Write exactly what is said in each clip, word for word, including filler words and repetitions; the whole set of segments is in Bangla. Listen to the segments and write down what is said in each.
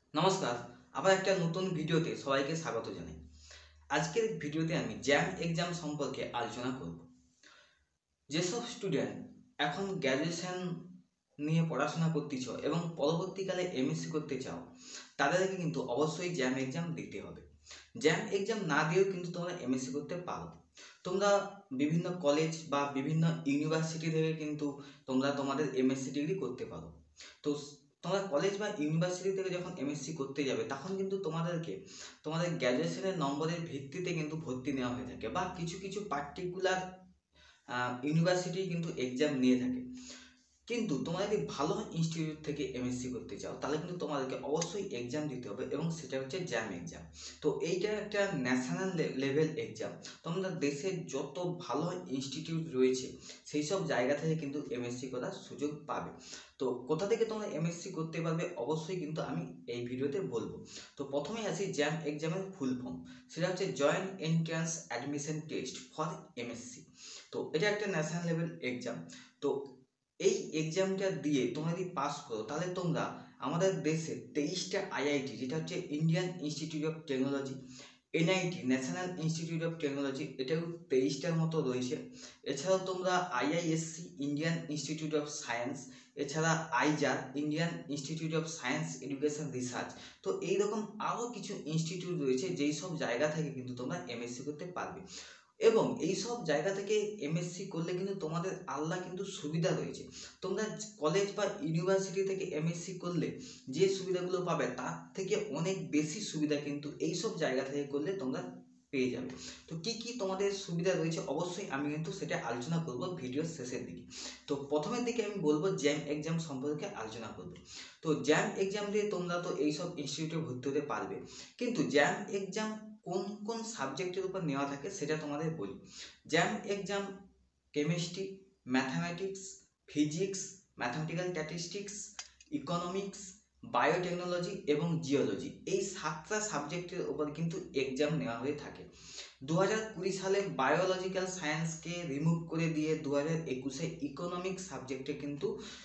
নমস্কার, আবার একটা নতুন ভিডিওতে সবাইকে স্বাগত জানাই। আজকের ভিডিওতে আমি জ্যাম এক্সাম সম্পর্কে আলোচনা করব। যেসব স্টুডেন্ট এখন গ্র্যাজুয়েশন নিয়ে পড়াশোনা করতেছ এবং পরবর্তীকালে এমএসসি করতে চাও, তাদেরকে কিন্তু অবশ্যই জ্যাম এক্সাম দিতে হবে। জ্যাম এক্সাম না দিয়েও কিন্তু তোমরা এমএসসি করতে পারো। তোমরা বিভিন্ন কলেজ বা বিভিন্ন ইউনিভার্সিটি থেকে কিন্তু তোমরা তোমাদের এমএসসি ডিগ্রি করতে পারো। তো তোমরা কলেজ বা ইউনিভার্সিটি থেকে যখন এমএসসি করতে যাবে, তখন কিন্তু তোমাদেরকে তোমাদের গ্র্যাজুয়েশনের নম্বরের ভিত্তিতে কিন্তু ভর্তি নেওয়া হয়ে থাকে, বা কিছু কিছু পার্টিকুলার ইউনিভার্সিটি কিন্তু এক্সাম নিয়ে থাকে। কিন্তু তোমরা যদি ভালো ইনস্টিটিউট থেকে এমএসসি করতে চাও, তাহলে কিন্তু তোমাদেরকে অবশ্যই এক্সাম দিতে হবে, এবং সেটা হচ্ছে জ্যাম এক্সাম। তো এইটা একটা ন্যাশনাল লেভেল এক্সাম। তোমরা দেশের যত ভালো ইনস্টিটিউট রয়েছে সেই সব জায়গা থেকে কিন্তু এমএসসি করার সুযোগ পাবে। তো কোথা থেকে তোমরা এমএসসি করতে পারবে অবশ্যই কিন্তু আমি এই ভিডিওতে বলবো। তো প্রথমেই আসি জ্যাম এক্সামের ফুল ফর্ম। সেটা হচ্ছে joint entrance admission test for MSc. তো এটা একটা ন্যাশনাল লেভেল এক্সাম। তো এই এক্সামটা দিয়ে তোমরা যদি পাস করো, তাহলে তোমরা আমাদের দেশে তেইশটা আইআইটি, যেটা হচ্ছে Indian Institute of Technology, NIT National Institute of Technology, এটাও তেইশটার মতো রয়েছে। এছাড়াও তোমরা IISc Indian Institute of Science, এছাড়া IISER Indian Institute of Science Education Research. তো এইরকম আরও কিছু ইনস্টিটিউট রয়েছে যেই সব জায়গা থেকে কিন্তু তোমরা এমএসসি করতে পারবে। এবং এই সব জায়গা থেকে এমএসসি করলে কিন্তু তোমাদের আলাদা কিন্তু সুবিধা রয়েছে। তোমরা কলেজ বা ইউনিভার্সিটি থেকে এমএসসি করলে যে সুবিধাগুলো পাবে, তার থেকে অনেক বেশি সুবিধা কিন্তু এই সব জায়গা থেকে করলে তোমরা পেয়ে যাবে। তো কি কি তোমাদের সুবিধা রয়েছে অবশ্যই আমি কিন্তু সেটা আলোচনা করব ভিডিওর শেষের দিকে। তো প্রথমের দিকে আমি বলবো জ্যাম এক্সাম সম্পর্কে আলোচনা করব। তো জ্যাম এক্সাম দিয়ে তোমরা তো এইসব ইনস্টিটিউটে ভর্তি হতে পারবে, কিন্তু জ্যাম এক্সাম কোন কোন সাবজেক্টের উপর নেওয়া থাকে সেটা তোমাদের বলি। JAM exam chemistry, mathematics, physics, mathematical statistics, economics, biotechnology এবং জিওলজি, এই সাতটা সাবজেক্টের উপর কিন্তু এক্সাম নেওয়া হয়ে থাকে। দু হাজার কুড়ি সালে বায়োলজিক্যাল সায়েন্সকে রিমুভ করে দিয়ে দু হাজার একুশে ইকোনমিক্স সাবজেক্টে কিন্তু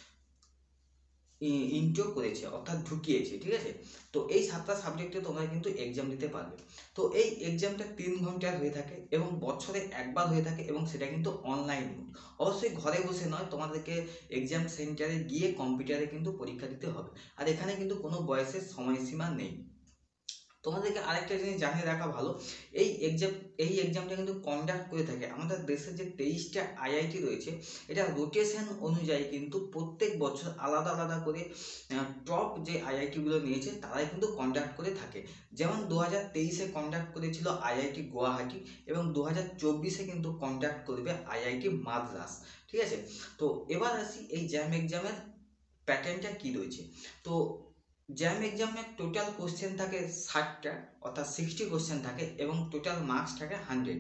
ইন্ট্রো করেছে, অর্থাৎ ঢুকিয়েছে। ঠিক আছে, তো এই সাতটা সাবজেক্টে তোমরা কিন্তু এক্সাম দিতে পারবে। তো এই এক্সামটা তিন ঘন্টার হয়ে থাকে এবং বছরে একবার হয়ে থাকে, এবং সেটা কিন্তু অনলাইন মোড। অবশ্যই ঘরে বসে নয়, তোমাদেরকে এক্সাম সেন্টারে গিয়ে কম্পিউটারে কিন্তু পরীক্ষা দিতে হবে। আর এখানে কিন্তু কোনো বয়সের সময়সীমা নেই। তোমাদেরকে আরেকটা জিনিস জানিয়ে রাখা ভালো, এই এক্সাম এই এক্সামটা কিন্তু কন্ডাক্ট করে থাকে আমাদের দেশের যে তেইশটা আইআইটি রয়েছে, এটা রোটেশন অনুযায়ী কিন্তু প্রত্যেক বছর আলাদা আলাদা করে টপ যে আইআইটিগুলো নিয়েছে তারাই কিন্তু কন্ডাক্ট করে থাকে। যেমন দু হাজার তেইশে কন্ডাক্ট করেছিল আইআইটি গুয়াহাটি, এবং দু হাজার চব্বিশে কিন্তু কন্ডাক্ট করবে আইআইটি মাদ্রাস। ঠিক আছে, তো এবার আসি এই জ্যাম এক্সামের প্যাটার্নটা কি রয়েছে। তো জ্যাম এক্সামের টোটাল কোশ্চেন থাকে ষাটটা, অর্থাৎ সিক্সটি কোশ্চেন থাকে, এবং টোটাল মার্কস থাকে hundred.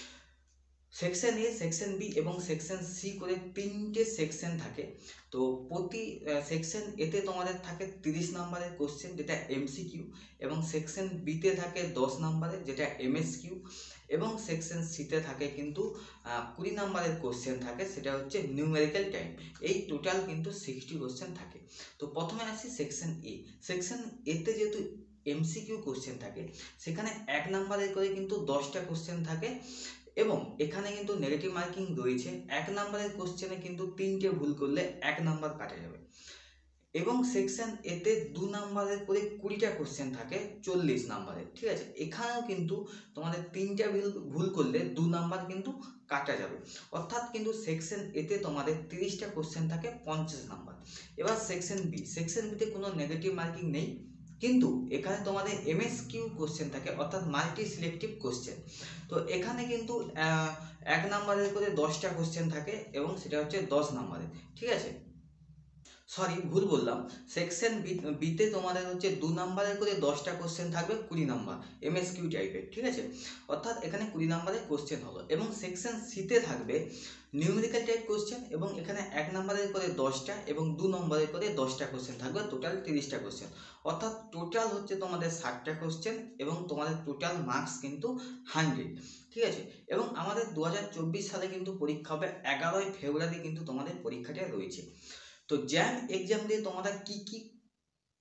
Section A, section B এবং সেকশন সি করে তিনটে সেকশন থাকে। তো প্রতি সেকশন এতে তোমাদের থাকে তিরিশ নম্বরের কোশ্চেন, যেটা এমসিকিউ, এবং সেকশন বিতে থাকে দশ নম্বরের, যেটা এমএসকিউ, এবং সেকশন সিতে থাকে কিন্তু কুড়ি নম্বরের কোশ্চেন থাকে, সেটা হচ্ছে নিউমেরিক্যাল টাইম। এই টোটাল কিন্তু সিক্সটি কোশ্চেন থাকে। তো প্রথমে আসি সেকশন এ। সেকশন এতে যেহেতু এমসিকিউ কোশ্চেন থাকে, সেখানে এক নম্বরের করে কিন্তু দশটা কোশ্চেন থাকে, এবং এখানে কিন্তু নেগেটিভ মার্কিং রয়েছে। এক নম্বরের কোশ্চেনে কিন্তু তিনটে ভুল করলে এক নাম্বার কাটা যাবে। এবং সেকশন এতে দু নম্বরের করে কুড়িটা কোশ্চেন থাকে চল্লিশ নম্বরের। ঠিক আছে, এখানেও কিন্তু তোমাদের তিনটা ভুল ভুল করলে দু নাম্বার কিন্তু কাটা যাবে। অর্থাৎ কিন্তু সেকশন এতে তোমাদের তিরিশটা কোশ্চেন থাকে পঞ্চাশ নাম্বার। এবার সেকশন বি, সেকশন বিতে কোনো নেগেটিভ মার্কিং নেই, কিন্তু এখানে তোমাদের এমএসকিউ কোশ্চেন থাকে, অর্থাৎ মাল্টি সিলেক্টিভ কোশ্চেন। তো এখানে কিন্তু এক নম্বরের করে দশটা কোশ্চেন থাকে, এবং সেটা হচ্ছে দশ নম্বরের। ঠিক আছে, সরি ভুল বললাম, সেকশন বি বিতে তোমাদের হচ্ছে দু নম্বরের করে দশটা কোশ্চেন থাকবে, কুড়ি নম্বর এমএসকিউ টাইপের। ঠিক আছে, অর্থাৎ এখানে কুড়ি নম্বরের কোশ্চেন হলো। এবং সেকশন সিতে থাকবে নিউমেরিক্যাল টাইপ কোশ্চেন, এবং এখানে এক নম্বরের করে দশটা এবং দু নম্বরের করে দশটা কোশ্চেন থাকবে, টোটাল তিরিশটা কোশ্চেন। অর্থাৎ টোটাল হচ্ছে তোমাদের ষাটটা কোশ্চেন, এবং তোমাদের টোটাল মার্কস কিন্তু হান্ড্রেড। ঠিক আছে, এবং আমাদের দু হাজার চব্বিশ সালে কিন্তু পরীক্ষা হবে, এগারোই ফেব্রুয়ারি কিন্তু তোমাদের পরীক্ষাটা রয়েছে। তো জ্যাম এক্সাম দিয়ে তোমরা কি কি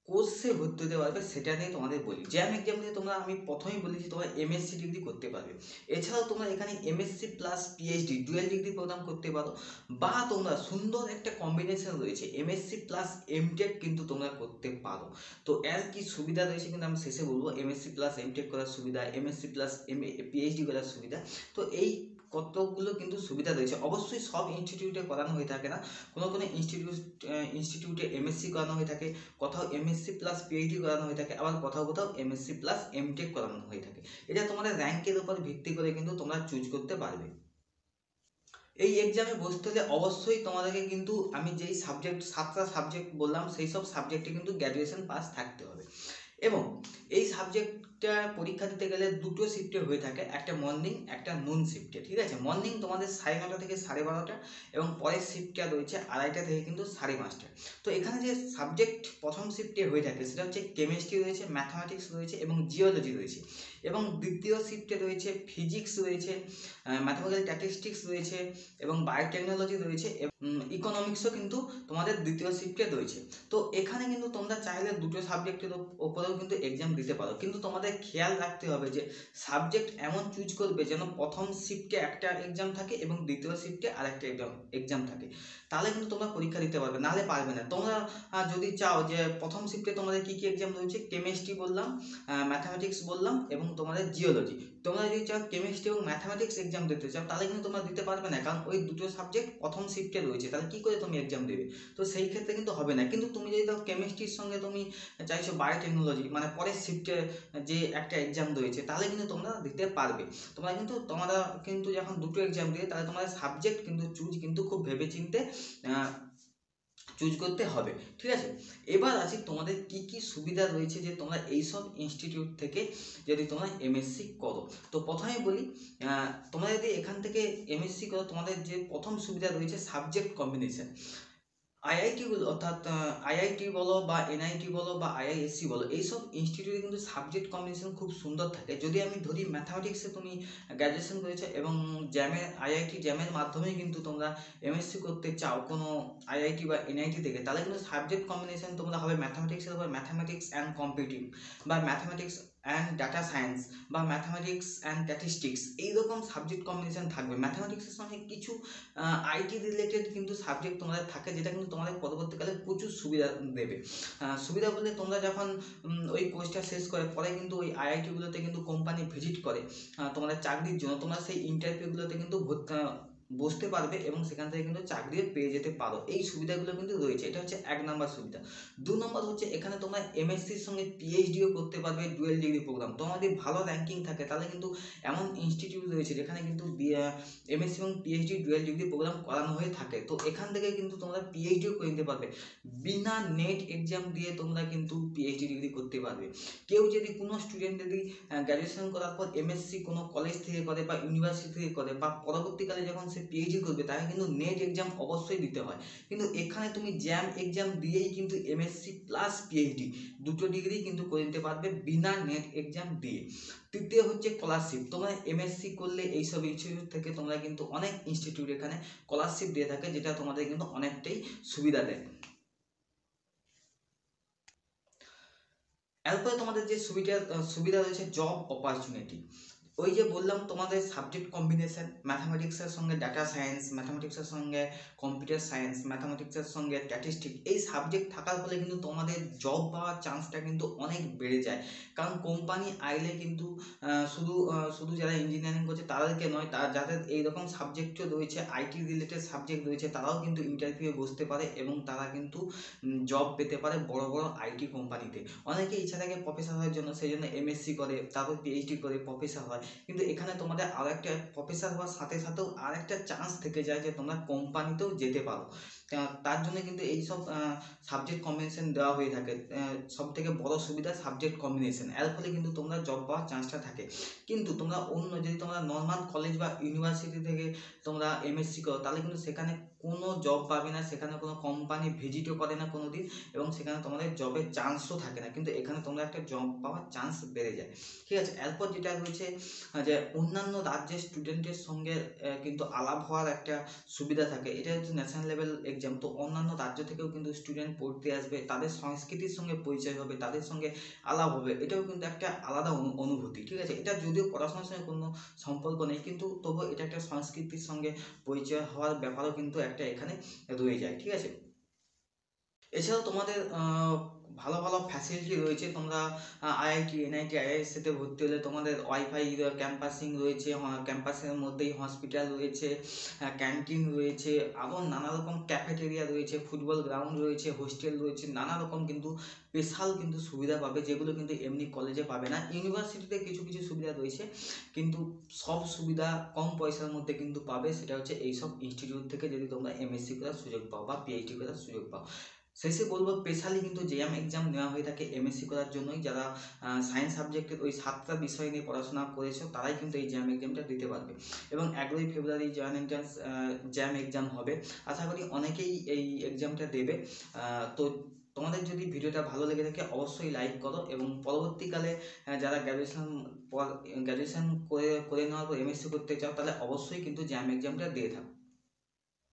কোর্সে ভর্তি হতে পারবে সেটা নিয়ে তোমাদের বলি। জ্যাম এক্সাম দিয়ে তোমরা আমি প্রথমেই বলেছি তোমরা এমএসসি ডিগ্রি করতে পারবে। এছাড়াও তোমরা এখানে MSc plus PhD dual degree programme করতে পারো, বা তোমরা সুন্দর একটা কম্বিনেশন রয়েছে এমএসসি প্লাস এমটেক কিন্তু তোমরা করতে পারো। তো এর কি সুবিধা রয়েছে কিন্তু আমি শেষে বলবো। এমএসসি প্লাস এমটেক করার সুবিধা, এমএসসি প্লাস এম পিএইচডি করার সুবিধা, তো এই কতগুলো কিন্তু সুবিধা রয়েছে। অবশ্যই সব ইনস্টিটিউটে করানো হয়ে থাকে না, কোনো কোনো ইনস্টিটিউট ইনস্টিটিউটে এমএসসি করানো হয়ে থাকে, কোথাও এমএসসি প্লাস পিএইচডি করানো হয়ে থাকে, আবার কোথাও কোথাও এমএসসি প্লাস এমটেক করানো হয়ে থাকে। এটা তোমাদের র্যাঙ্কের উপর ভিত্তি করে কিন্তু তোমরা চুজ করতে পারবে। এই এক্সামে বসতে হলে অবশ্যই তোমাদেরকে কিন্তু আমি যেই সাবজেক্ট সাতটা সাবজেক্ট বললাম সেই সব সাবজেক্টে কিন্তু গ্র্যাজুয়েশন পাস থাকতে হবে। এবং এই সাবজেক্টটা পরীক্ষা দিতে গেলে দুটো শিফটে হয়ে থাকে, একটা মর্নিং একটা নুন শিফটে। ঠিক আছে, মর্নিং তোমাদের সাড়ে নটা থেকে সাড়ে বারোটা, এবং পরের শিফটটা রয়েছে আড়াইটা থেকে কিন্তু সাড়ে পাঁচটা। তো এখানে যে সাবজেক্ট প্রথম শিফটে হয়ে থাকে সেটা হচ্ছে কেমিস্ট্রি রয়েছে, ম্যাথামেটিক্স রয়েছে এবং জিওলজি রয়েছে। এবং দ্বিতীয় শিফটে রয়েছে ফিজিক্স রয়েছে, ম্যাথামেটিক্যাল স্ট্যাটিস্টিক্স রয়েছে এবং বায়োটেকনোলজি রয়েছে, ইকোনমিক্সও কিন্তু তোমাদের দ্বিতীয় শিফটে রয়েছে। তো এখানে কিন্তু তোমরা চাইলে দুটো সাবজেক্টের ওপরেও কিন্তু এক্সাম দিতে পারো, কিন্তু তোমাদের খেয়াল রাখতে হবে যে সাবজেক্ট এমন চুজ করবে যেন প্রথম শিফটে একটা এক্সাম থাকে এবং দ্বিতীয় শিফটে আরেকটা এক্সাম এক্সাম থাকে, তাহলে কিন্তু তোমরা পরীক্ষা দিতে পারবে, নাহলে পারবে না। তোমরা যদি চাও যে প্রথম শিফটে তোমাদের কী কী এক্সাম রয়েছে, কেমিস্ট্রি বললাম, ম্যাথামেটিক্স বললাম এবং তোমাদের জিওলজি, তোমরা যদি চাও কেমিস্ট্রি এবং ম্যাথামেটিক্স এক্সাম দিতে চাও তাহলে কিন্তু তোমরা দিতে পারবে না, কারণ ওই দুটো সাবজেক্ট প্রথম শিফটে রয়েছে, তাহলে কী করে তুমি এক্সাম দেবে? তো সেই ক্ষেত্রে কিন্তু হবে না। কিন্তু তুমি যদি ধরো কেমিস্ট্রির সঙ্গে তুমি চাইছো বায়োটেকনোলজি, মানে পরের শিফটে যে একটা এক্সাম রয়েছে, তাহলে কিন্তু তোমরা দিতে পারবে। তোমরা কিন্তু তোমরা কিন্তু যখন দুটো এক্সাম দিয়ে তাহলে তোমাদের সাবজেক্ট কিন্তু চুজ কিন্তু খুব ভেবেচিন্তে চুজ করতে হবে। ঠিক আছে, এবার আসি তোমাদের কি কি সুবিধা রয়েছে যে তোমরা এইসব ইনস্টিটিউট থেকে যদি তোমরা এমএসসি করো। তো প্রথমে বলি, তোমরা যদি এখান থেকে এমএসসি করো তোমাদের যে প্রথম সুবিধা রয়েছে সাবজেক্ট কম্বিনেশন। আইআইটিগুলো অর্থাৎ আইআইটি বলো বা এনআইটি বলো বা আইআইএসসি বলো, এইসব ইনস্টিটিউটে কিন্তু সাবজেক্ট কম্বিনেশন খুব সুন্দর থাকে। যদি আমি ধরি ম্যাথামেটিক্সে তুমি গ্র্যাজুয়েশন করেছো এবং জ্যামের আইআইটি জ্যামের মাধ্যমেই কিন্তু তোমরা এমএসসি করতে চাও কোনো আইআইটি বা এনআইটি থেকে, তাহলে কিন্তু সাবজেক্ট কম্বিনেশন তোমরা হবে ম্যাথামেটিক্সের উপর ম্যাথামেটিক্স অ্যান্ড কম্পিউটিং, বা ম্যাথামেটিক্স অ্যান্ড ডাটা সায়েন্স, বা ম্যাথামেটিক্স অ্যান্ড স্ট্যাটিস্টিক্স, এইরকম সাবজেক্ট কম্বিনেশন থাকবে। ম্যাথামেটিক্সের সঙ্গে কিছু আইটি রিলেটেড কিন্তু সাবজেক্ট তোমাদের থাকে, যেটা কিন্তু তোমাদের পরবর্তীকালে প্রচুর সুবিধা দেবে। সুবিধা বলতে তোমরা যখন ওই কোর্সটা শেষ করে পরে কিন্তু ওই আইআইটিগুলোতে কিন্তু কোম্পানি ভিজিট করে তোমাদের চাকরির জন্য, তোমরা সেই ইন্টারভিউগুলোতে কিন্তু বসতে পারবে এবং সেখান থেকে কিন্তু চাকরিও পেয়ে যেতে পারো। এই সুবিধাগুলো কিন্তু রয়েছে, এটা হচ্ছে এক নম্বর সুবিধা। দু নম্বর হচ্ছে এখানে তোমরা এমএসসির সঙ্গে পিএইচডিও করতে পারবে, ডুয়েল ডিগ্রি প্রোগ্রাম। তোমার যদি ভালো র্যাঙ্কিং থাকে তাহলে কিন্তু এমন ইনস্টিটিউট রয়েছে যেখানে কিন্তু এমএসসি এবং পিএইচডি ডুয়েল ডিগ্রি প্রোগ্রাম করানো হয়ে থাকে। তো এখান থেকে কিন্তু তোমরা পিএইচডিও করে নিতে পারবে, বিনা নেট এক্সাম দিয়ে তোমরা কিন্তু পিএইচডি ডিগ্রি করতে পারবে। কেউ যদি কোনো স্টুডেন্ট যদি গ্র্যাজুয়েশন করার পর এমএসসি কোনো কলেজ থেকে করে বা ইউনিভার্সিটি থেকে করে, বা পরবর্তীকালে যখন সে পিএইচডি করবে তাকে কিন্তু নেট এক্সাম অবশ্যই দিতে হয়। কিন্তু এখানে তুমি জ্যাম এক্সাম দিয়েই কিন্তু এমএসসি প্লাস পিএইচডি দুটো ডিগ্রি কিন্তু করে নিতে পারবে বিনা নেট এক্সাম দিয়ে। তৃতীয় হচ্ছে স্কলারশিপ। তোমরা এমএসসি করলে এইসব ইনস্টিটিউট থেকে তোমরা কিন্তু অনেক ইনস্টিটিউট এখানে স্কলারশিপ দিয়ে থাকে, যেটা তোমাদের কিন্তু অনেকটাই সুবিধা দেয়। এরপরে তোমাদের যে সুবিধা সুবিধা রয়েছে জব অপরচুনিটি। ওই যে বললাম তোমাদের সাবজেক্ট কম্বিনেশন, ম্যাথামেটিক্সের সঙ্গে ডাটা সায়েন্স, ম্যাথামেটিক্সের সঙ্গে কম্পিউটার সায়েন্স, ম্যাথামেটিক্সের সঙ্গে স্ট্যাটিস্টিক্স, এই সাবজেক্ট থাকার ফলে কিন্তু তোমাদের জব পাওয়ার চান্সটা কিন্তু অনেক বেড়ে যায়। কারণ কোম্পানি আইলে কিন্তু শুধু শুধু যারা ইঞ্জিনিয়ারিং করছে তাদেরকে নয়, তার যাদের এইরকম সাবজেক্টও রয়েছে, আইটি রিলেটেড সাবজেক্ট রয়েছে, তারাও কিন্তু ইন্টারভিউ বসতে পারে এবং তারা কিন্তু জব পেতে পারে বড় বড় আইটি কোম্পানিতে। অনেকে ইচ্ছা থাকে প্রফেসর হওয়ার জন্য, সেই জন্য এমএসসি করে তারপর পিএইচডি করে প্রফেসর হয়, কিন্তু এখানে তোমাদের আর একটা প্রফেসর হওয়ার সাথে সাথেও আর একটা চান্স থেকে যায় যে তোমরা কোম্পানিতেও যেতে পারো। তার জন্য কিন্তু এইসব সাবজেক্ট কম্বিনেশন দেওয়া হয়ে থাকে। সব থেকে বড় সুবিধা সাবজেক্ট কম্বিনেশন, এর ফলে কিন্তু তোমরা জব পাওয়ার চান্সটা থাকে। কিন্তু তোমরা অন্য যদি তোমরা নর্মাল কলেজ বা ইউনিভার্সিটি থেকে তোমরা এমএসসি করো তাহলে কিন্তু সেখানে কোনো জব পাবে না, সেখানে কোনো কোম্পানি ভিজিটও করে না কোনো দিন, এবং সেখানে তোমাদের জবের চান্সও থাকে না, কিন্তু এখানে তোমরা একটা জব পাওয়ার চান্স বেড়ে যায়। ঠিক আছে, এরপর যেটা রয়েছে যে অন্যান্য রাজ্যের স্টুডেন্টের সঙ্গে কিন্তু আলাপ হওয়ার একটা সুবিধা থাকে। এটা হচ্ছে ন্যাশনাল লেভেল এক্সাম, তো অন্যান্য রাজ্য থেকেও কিন্তু স্টুডেন্ট পড়তে আসবে, তাদের সংস্কৃতির সঙ্গে পরিচয় হবে, তাদের সঙ্গে আলাপ হবে, এটাও কিন্তু একটা আলাদা অনুভূতি। ঠিক আছে, এটা যদিও পড়াশোনার সঙ্গে কোনো সম্পর্ক নেই, কিন্তু তবুও এটা একটা সংস্কৃতির সঙ্গে পরিচয় হওয়ার ব্যাপারও কিন্তু একটা এখানে রয়ে যায়। ঠিক আছে, এছাড়াও তোমাদের ভালো ভালো ফ্যাসিলিটি রয়েছে। তোমরা আইআইটি, এনআইটি, আইআইএসসিতে ভর্তি হলে তোমাদের ওয়াইফাই ক্যাম্পাসিং রয়েছে, ক্যাম্পাসের মধ্যেই হসপিটাল রয়েছে, ক্যান্টিন রয়েছে, আরও নানা রকম ক্যাফেটেরিয়া রয়েছে, ফুটবল গ্রাউন্ড রয়েছে, হোস্টেল রয়েছে, নানা রকম কিন্তু স্পেশাল কিন্তু সুবিধা পাবে, যেগুলো কিন্তু এমনি কলেজে পাবে না। ইউনিভার্সিটিতে কিছু কিছু সুবিধা রয়েছে, কিন্তু সব সুবিধা কম পয়সার মধ্যে কিন্তু পাবে, সেটা হচ্ছে এইসব ইনস্টিটিউট থেকে যদি তোমরা এমএসসি করার সুযোগ পাও বা পিএইচডি করার সুযোগ পাও। শেষে বলবো, স্পেশালি কিন্তু জেএম এক্সাম নেওয়া হয়ে থাকে এমএসসি করার জন্যই। যারা সায়েন্স সাবজেক্টের ওই সাতটা বিষয় নিয়ে পড়াশোনা করেছো তারাই কিন্তু এই জ্যাম এক্সামটা দিতে পারবে, এবং এগারোই February joint entrance JAM exam হবে। আশা করি অনেকেই এই এক্সামটা দেবে। তো তোমাদের যদি ভিডিওটা ভালো লেগে থাকে অবশ্যই লাইক করো, এবং পরবর্তীকালে যারা গ্র্যাজুয়েশন গ্র্যাজুয়েশন করে করে নেওয়ার পর এমএসসি করতে চাও তাহলে অবশ্যই কিন্তু জ্যাম এক্সামটা দিয়ে থাকো।